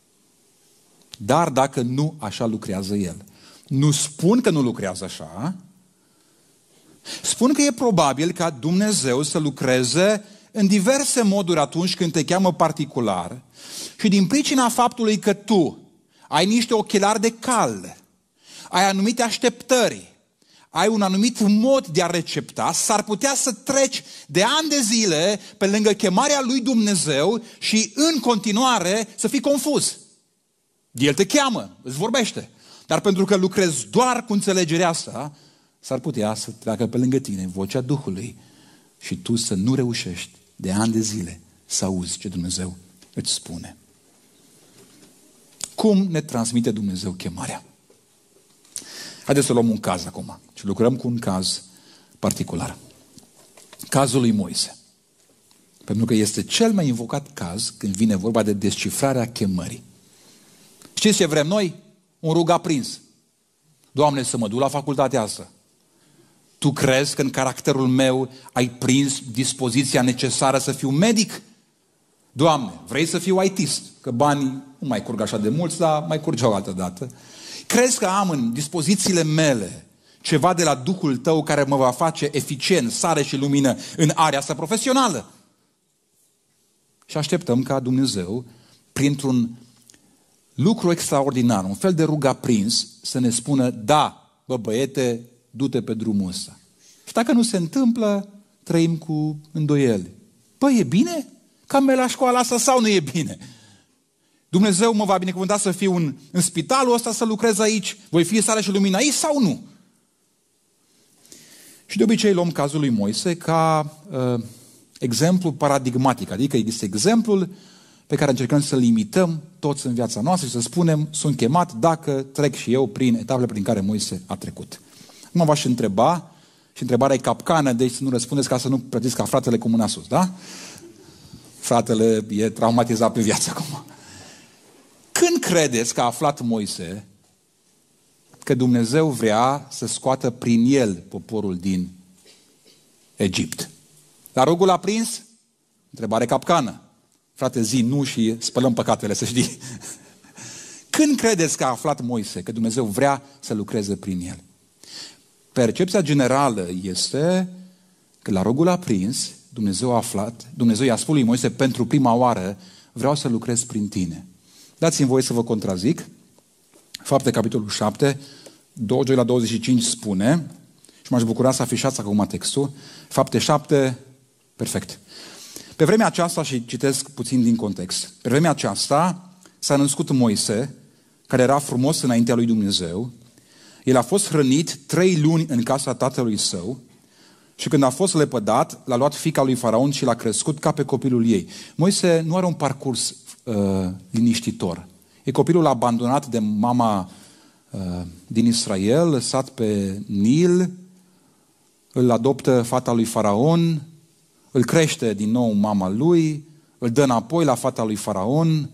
dar dacă nu așa lucrează El, nu spun că nu lucrează așa, spun că e probabil ca Dumnezeu să lucreze în diverse moduri atunci când te cheamă particular și din pricina faptului că tu ai niște ochelari de cal, ai anumite așteptări, ai un anumit mod de a recepta, s-ar putea să treci de ani de zile pe lângă chemarea lui Dumnezeu și în continuare să fii confuz. El te cheamă, îți vorbește, dar pentru că lucrezi doar cu înțelegerea asta, s-ar putea să treacă pe lângă tine vocea Duhului și tu să nu reușești de ani de zile să auzi ce Dumnezeu îți spune. Cum ne transmite Dumnezeu chemarea? Haideți să luăm un caz acum și lucrăm cu un caz particular. Cazul lui Moise. Pentru că este cel mai invocat caz când vine vorba de descifrarea chemării. Știți ce vrem noi? Un rug aprins. Doamne, să mă duc la facultatea asta. Tu crezi că în caracterul meu ai prins dispoziția necesară să fiu medic? Doamne, vrei să fiu I T-ist? Că banii nu mai curg așa de mulți, dar mai curge o altă dată. Crezi că am în dispozițiile mele ceva de la Duhul Tău care mă va face eficient, sare și lumină în area asta profesională? Și așteptăm ca Dumnezeu, printr-un lucru extraordinar, un fel de rug aprins, să ne spună: da, bă băiete, du-te pe drumul ăsta. Și dacă nu se întâmplă, trăim cu îndoieli. Păi, e bine? Că am mers la școala asta sau nu e bine? Dumnezeu mă va binecuvânta să fiu în, în spitalul ăsta, să lucrez aici? Voi fi sare și lumină aici sau nu? Și de obicei luăm cazul lui Moise ca uh, exemplu paradigmatic, adică este exemplul pe care încercăm să-l imităm toți în viața noastră și să spunem: sunt chemat dacă trec și eu prin etapele prin care Moise a trecut. Acum v-aș întreba, și întrebarea e capcană, deci să nu răspundeți ca să nu plătiți ca fratele cu mâna sus, da? Fratele e traumatizat pe viață acum. Când credeți că a aflat Moise că Dumnezeu vrea să scoată prin el poporul din Egipt? La rugul aprins? Întrebare capcană. Frate, zi nu și spălăm păcatele, să știi. Când credeți că a aflat Moise că Dumnezeu vrea să lucreze prin el? Percepția generală este că la rugul aprins Dumnezeu a aflat, Dumnezeu i-a spus lui Moise pentru prima oară: vreau să lucrez prin tine. Dați-mi voie să vă contrazic. Fapte, capitolul șapte, douăzeci și doi la douăzeci și cinci spune, și m-aș bucura să afișați acum textul, Fapte șapte, perfect. Pe vremea aceasta, și citesc puțin din context, pe vremea aceasta s-a născut Moise, care era frumos înaintea lui Dumnezeu. El a fost hrănit trei luni în casa tatălui său și când a fost lepădat, l-a luat fiica lui Faraon și l-a crescut ca pe copilul ei. Moise nu are un parcurs uh, liniștitor. E copilul abandonat de mama uh, din Israel, lăsat pe Nil, îl adoptă fata lui Faraon, îl crește din nou mama lui, îl dă înapoi la fata lui Faraon,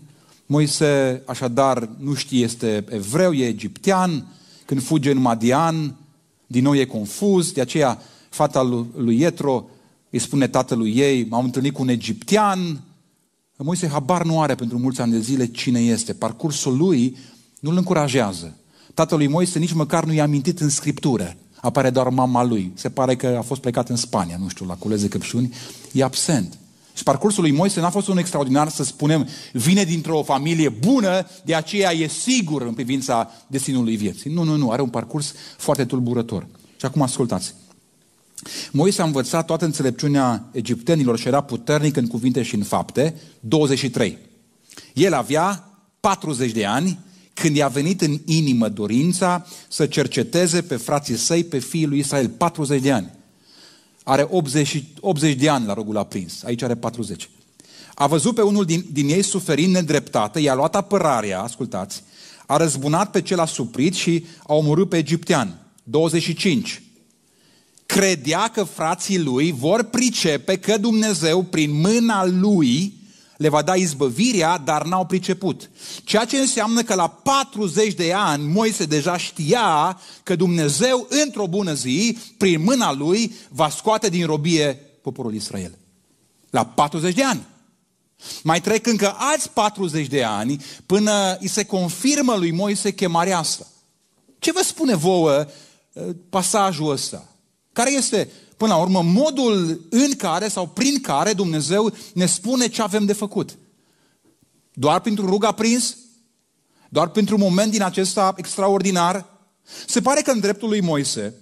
Moise, așadar, nu știe, este evreu, e egiptean, când fuge în Madian, din nou e confuz, de aceea fata lui Ietro îi spune tatălui ei, m-am întâlnit cu un egiptean. Moise habar nu are pentru mulți ani de zile cine este. Parcursul lui nu îl încurajează. Tatălui Moise nici măcar nu i-a amintit în Scriptură. Apare doar mama lui. Se pare că a fost plecat în Spania, nu știu, la culeze căpșuni. E absent. Și parcursul lui Moise n-a fost un extraordinar, să spunem, vine dintr-o familie bună, de aceea e sigur în privința destinului vieții. Nu, nu, nu, are un parcurs foarte tulburător. Și acum ascultați. Moise a învățat toată înțelepciunea egiptenilor și era puternic în cuvinte și în fapte, douăzeci și trei. El avea patruzeci de ani când i-a venit în inimă dorința să cerceteze pe frații săi, pe fiii lui Israel, patruzeci de ani. Are optzeci, optzeci de ani la rugul aprins, aici are patruzeci. A văzut pe unul din, din ei suferind nedreptate, i-a luat apărarea, ascultați, a răzbunat pe cel asuprit și a omorât pe egiptean. douăzeci și cinci. Credea că frații lui vor pricepe că Dumnezeu prin mâna lui le va da izbăvirea, dar n-au priceput. Ceea ce înseamnă că la patruzeci de ani Moise deja știa că Dumnezeu într-o bună zi, prin mâna lui, va scoate din robie poporul Israel. La patruzeci de ani. Mai trec încă alți patruzeci de ani până îi se confirmă lui Moise chemarea asta. Ce vă spune vouă pasajul ăsta? Care este, până la urmă, modul în care sau prin care Dumnezeu ne spune ce avem de făcut? Doar printr-un rug aprins? Doar printr-un moment din acesta extraordinar? Se pare că în dreptul lui Moise,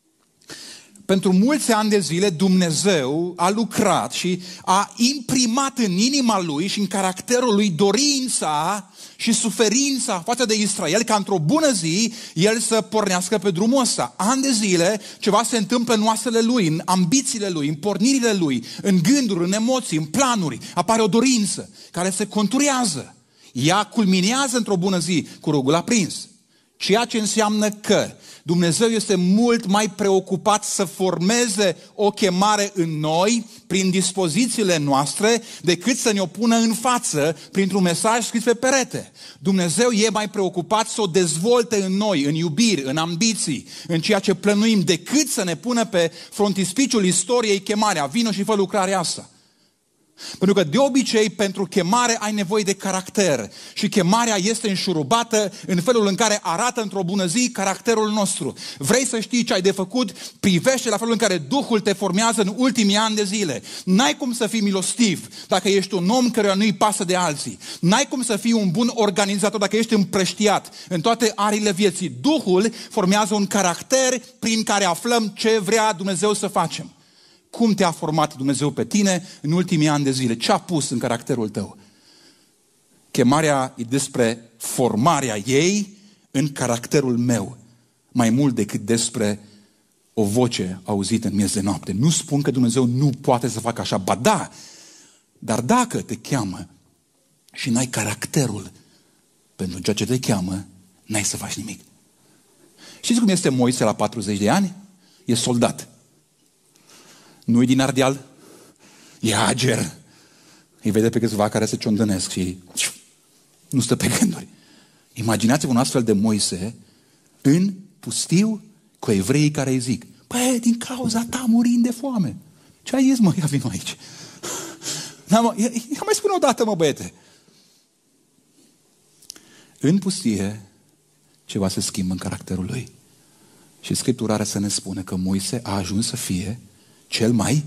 pentru mulți ani de zile, Dumnezeu a lucrat și a imprimat în inima lui și în caracterul lui dorința și suferința față de Israel, ca într-o bună zi el să pornească pe drumul ăsta. Ani de zile ceva se întâmplă în oasele lui, în ambițiile lui, în pornirile lui, în gânduri, în emoții, în planuri. Apare o dorință care se conturează. Ea culminează într-o bună zi cu rugul aprins. Ceea ce înseamnă că Dumnezeu este mult mai preocupat să formeze o chemare în noi prin dispozițiile noastre decât să ne o pună în față printr-un mesaj scris pe perete. Dumnezeu e mai preocupat să o dezvolte în noi, în iubiri, în ambiții, în ceea ce plănuim, decât să ne pună pe frontispiciul istoriei chemarea. Vino și fă lucrarea asta. Pentru că de obicei pentru chemare ai nevoie de caracter și chemarea este înșurubată în felul în care arată într-o bună zi caracterul nostru. Vrei să știi ce ai de făcut? Privește la felul în care Duhul te formează în ultimii ani de zile. N-ai cum să fii milostiv dacă ești un om căruia nu-i pasă de alții. N-ai cum să fii un bun organizator dacă ești împrăștiat în toate ariile vieții. Duhul formează un caracter prin care aflăm ce vrea Dumnezeu să facem. Cum te-a format Dumnezeu pe tine în ultimii ani de zile? Ce a pus în caracterul tău? Chemarea e despre formarea ei în caracterul meu, mai mult decât despre o voce auzită în miez de noapte. Nu spun că Dumnezeu nu poate să facă așa, ba da, dar dacă te cheamă și n-ai caracterul pentru ceea ce te cheamă, n-ai să faci nimic. Știți cum este Moise la patruzeci de ani? E soldat. Nu-i din Ardeal, e ager. Îi vede pe câțiva care se ciondănesc și nu stă pe gânduri. Imaginați-vă un astfel de Moise în pustiu cu evreii care îi zic: păi, din cauza ta murim de foame. Ce ai zis, mă? Ia vino aici. Da, mă, ia, ia mai spune o dată, mă, băiete. În pustie ceva se schimbă în caracterul lui. Și Scriptura are să ne spune că Moise a ajuns să fie cel mai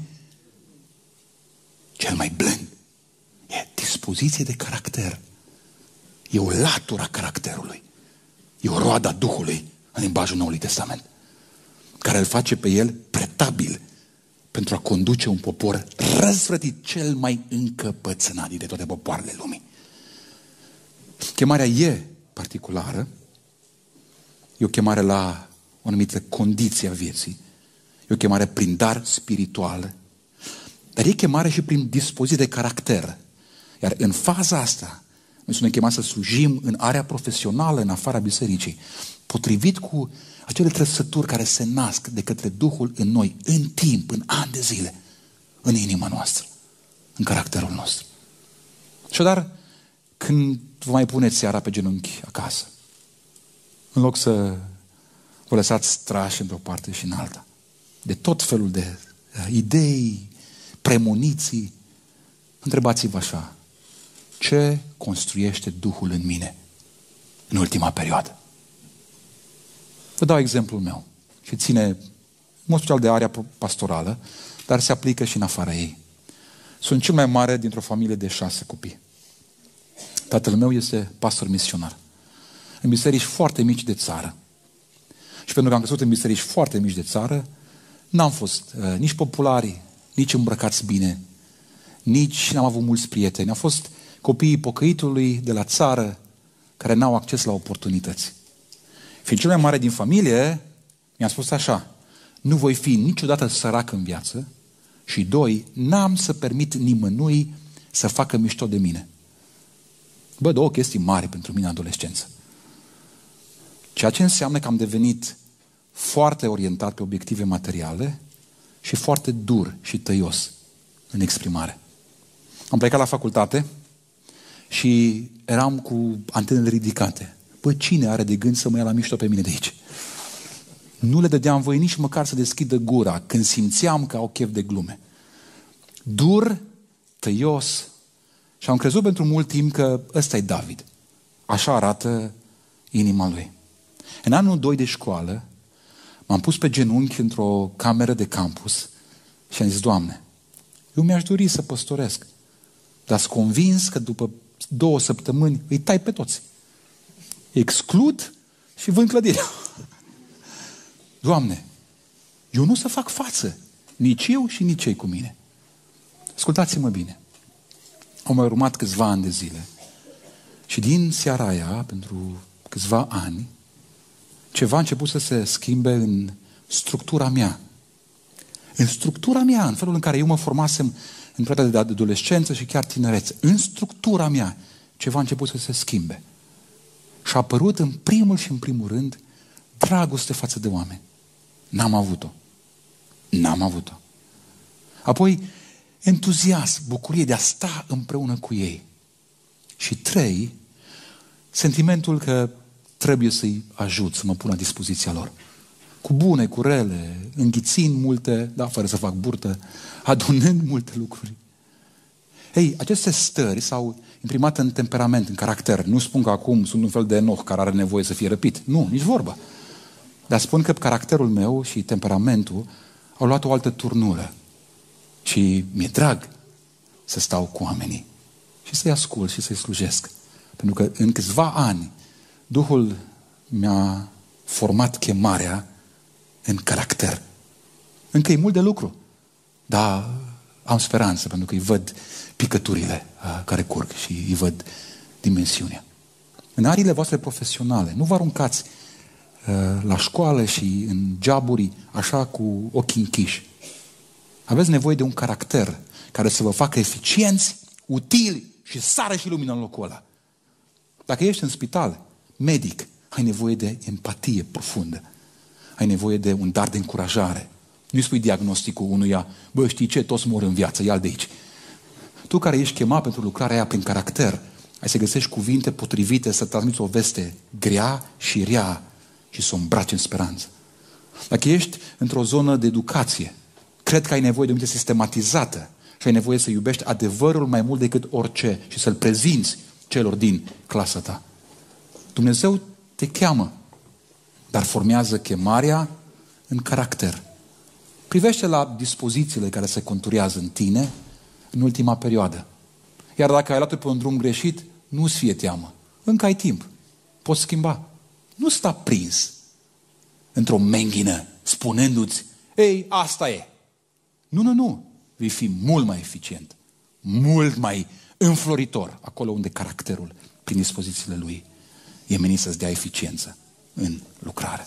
cel mai blând. E dispoziție de caracter. E o latură a caracterului. E o roadă a Duhului în limbajul Noului Testament, care îl face pe el pretabil pentru a conduce un popor răzvrătit, cel mai încăpățânat dintre toate popoarele lumii. Chemarea e particulară. E o chemare la o anumită condiție a vieții. E o chemare prin dar spiritual, dar e chemare și prin dispoziție de caracter. Iar în faza asta, noi suntem chemați să slujim în area profesională, în afara bisericii, potrivit cu acele trăsături care se nasc de către Duhul în noi, în timp, în ani de zile, în inima noastră, în caracterul nostru. Așadar, când vă mai puneți seara pe genunchi acasă, în loc să vă lăsați trași într-o parte și în alta, de tot felul de idei, premoniții, întrebați-vă așa: ce construiește Duhul în mine în ultima perioadă? Vă dau exemplul meu și ține în mod special de area pastorală, dar se aplică și în afara ei. Sunt cel mai mare dintr-o familie de șase copii. Tatăl meu este pastor misionar în biserici foarte mici de țară. Și pentru că am crescut în biserici foarte mici de țară, n-am fost uh, nici populari, nici îmbrăcați bine, nici n-am avut mulți prieteni. Am fost copiii pocăitului de la țară care n-au acces la oportunități. Fiind cel mai mare din familie, mi-a spus așa: nu voi fi niciodată sărac în viață și doi, n-am să permit nimănui să facă mișto de mine. Bă, două chestii mari pentru mine în adolescență. Ceea ce înseamnă că am devenit foarte orientat pe obiective materiale și foarte dur și tăios în exprimare. Am plecat la facultate și eram cu antenele ridicate. Bă, cine are de gând să mă ia la mișto pe mine de aici? Nu le dădeam voie nici măcar să deschidă gura când simțeam că au chef de glume. Dur, tăios, și am crezut pentru mult timp că ăsta e David. Așa arată inima lui. În anul doi de școală m-am pus pe genunchi într-o cameră de campus și am zis: Doamne, eu mi-aș dori să păstoresc, dar sunt convins că după două săptămâni îi tai pe toți. Exclud și vând clădirea. Doamne, eu nu o să fac față, nici eu și nici cei cu mine. Ascultați-mă bine. Au mai urmat câțiva ani de zile și din seara aia, pentru câțiva ani, ceva a început să se schimbe în structura mea. În structura mea, în felul în care eu mă formasem în perioada de adolescență și chiar tinerețe. În structura mea, ceva a început să se schimbe. Și a apărut în primul și în primul rând dragoste față de oameni. N-am avut-o. N-am avut-o. Apoi, entuziasm, bucurie de a sta împreună cu ei. Și trei, sentimentul că trebuie să-i ajut, să mă pun la dispoziția lor. Cu bune, cu rele, înghițind multe, da, fără să fac burtă, adunând multe lucruri. Ei, aceste stări s-au imprimat în temperament, în caracter. Nu spun că acum sunt un fel de Enoch care are nevoie să fie răpit. Nu, nici vorba. Dar spun că caracterul meu și temperamentul au luat o altă turnură. Și mi-e drag să stau cu oamenii și să-i ascult și să-i slujesc. Pentru că în câțiva ani Duhul mi-a format chemarea în caracter. Încă e mult de lucru, dar am speranță pentru că îi văd picăturile uh, care curg și îi văd dimensiunea. În ariile voastre profesionale, nu vă aruncați uh, la școală și în joburi așa cu ochii închiși. Aveți nevoie de un caracter care să vă facă eficienți, utili și sară și lumină în locul ăla. Dacă ești în spital, medic, ai nevoie de empatie profundă. Ai nevoie de un dar de încurajare. Nu-i spui diagnosticul unuia: bă, știi ce, toți mor în viață, ia-l de aici. Tu care ești chemat pentru lucrarea aia prin caracter, ai să găsești cuvinte potrivite să transmiți o veste grea și rea și să o îmbraci în speranță. Dacă ești într-o zonă de educație, cred că ai nevoie de o minte sistematizată și ai nevoie să iubești adevărul mai mult decât orice și să-l prezinți celor din clasa ta. Dumnezeu te cheamă, dar formează chemarea în caracter. Privește la dispozițiile care se conturează în tine în ultima perioadă. Iar dacă ai luat-o pe un drum greșit, nu-ți fie teamă. Încă ai timp. Poți schimba. Nu sta prins într-o menghină spunându-ți: ei, asta e. Nu, nu, nu. Vei fi mult mai eficient, mult mai înfloritor acolo unde caracterul, prin dispozițiile lui, e menit să-ți dea eficiență în lucrare,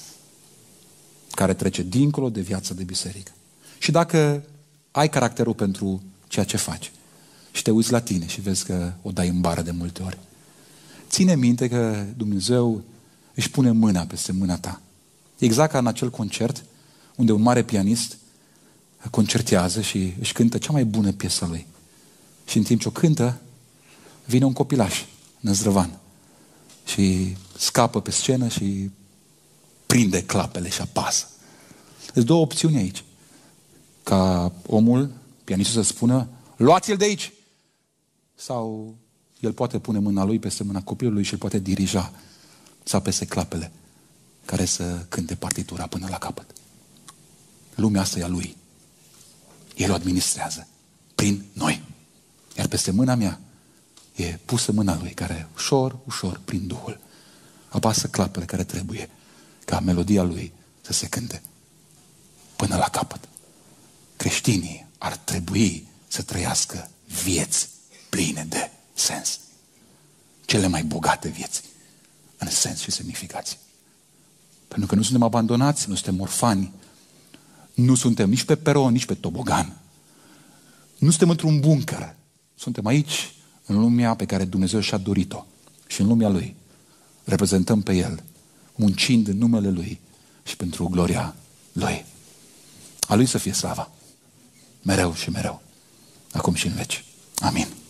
care trece dincolo de viața de biserică. Și dacă ai caracterul pentru ceea ce faci și te uiți la tine și vezi că o dai în bară de multe ori, ține minte că Dumnezeu își pune mâna peste mâna ta. Exact ca în acel concert unde un mare pianist concertează și își cântă cea mai bună piesă lui. Și în timp ce o cântă, vine un copilaș năzdrăvan. Și scapă pe scenă și prinde clapele și apasă. Sunt două opțiuni aici. Ca omul, pianistul, să spună, luați-l de aici! Sau el poate pune mâna lui peste mâna copilului și îl poate dirija să apese clapele care să cânte partitura până la capăt. Lumea asta e a lui. El o administrează prin noi. Iar peste mâna mea e pusă mâna lui, care ușor, ușor, prin Duhul, apasă clapele care trebuie ca melodia lui să se cânte până la capăt. Creștinii ar trebui să trăiască vieți pline de sens. Cele mai bogate vieți în sens și semnificație. Pentru că nu suntem abandonați, nu suntem orfani, nu suntem nici pe peron, nici pe tobogan. Nu suntem într-un bunker. Suntem aici, în lumea pe care Dumnezeu și-a dorit-o. Și în lumea Lui reprezentăm pe El, muncind în numele Lui și pentru gloria Lui. A Lui să fie slava. Mereu și mereu. Acum și în veci. Amin.